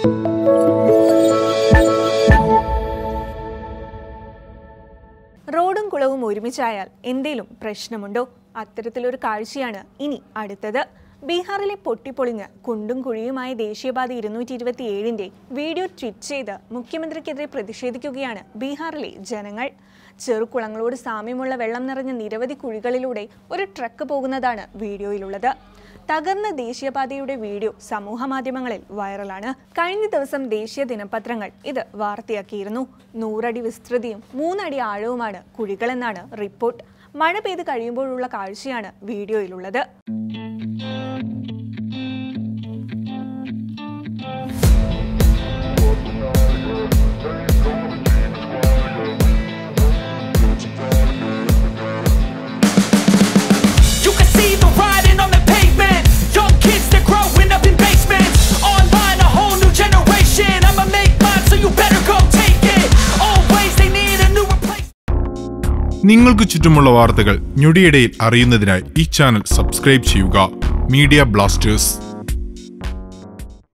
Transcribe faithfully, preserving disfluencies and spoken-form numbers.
റോഡും കുളവും ഒരുമിച്ചായാൽ എന്തേലും പ്രശ്നമുണ്ടോ? അത്തരത്തിലൊരു കാഴ്ചയാണ് ഇനി അടുത്തത്. ബീഹാറിലെ പൊട്ടിപ്പൊളിഞ്ഞ് കുണ്ടും കുഴിയുമായ ദേശീയപാത ഇരുന്നൂറ്റി ഇരുപത്തി ഏഴിന്റെ വീഡിയോ ട്വീറ്റ് ചെയ്ത് മുഖ്യമന്ത്രിക്കെതിരെ പ്രതിഷേധിക്കുകയാണ് ബീഹാറിലെ ജനങ്ങൾ. ചെറുകുളങ്ങളോട് സാമ്യമുള്ള വെള്ളം നിറഞ്ഞ നിരവധി കുഴികളിലൂടെ ഒരു ട്രക്ക് പോകുന്നതാണ് വീഡിയോയിലുള്ളത്. തകർന്ന ദേശീയപാതയുടെ വീഡിയോ സമൂഹ മാധ്യമങ്ങളിൽ വൈറലാണ്. കഴിഞ്ഞ ദിവസം ദേശീയ ദിനപത്രങ്ങൾ ഇത് വാർത്തയാക്കിയിരുന്നു. നൂറടി വിസ്തൃതിയും മൂന്നടി ആഴവുമാണ് കുഴികളെന്നാണ് റിപ്പോർട്ട്. മഴ പെയ്ത് കഴിയുമ്പോഴുള്ള കാഴ്ചയാണ് വീഡിയോയിലുള്ളത്. നിങ്ങൾക്ക് ചുറ്റുമുള്ള വാർത്തകൾ ഞൊടിയിടയിൽ അറിയുന്നതിനായി ഈ ചാനൽ സബ്സ്ക്രൈബ് ചെയ്യുക. Media Blasters.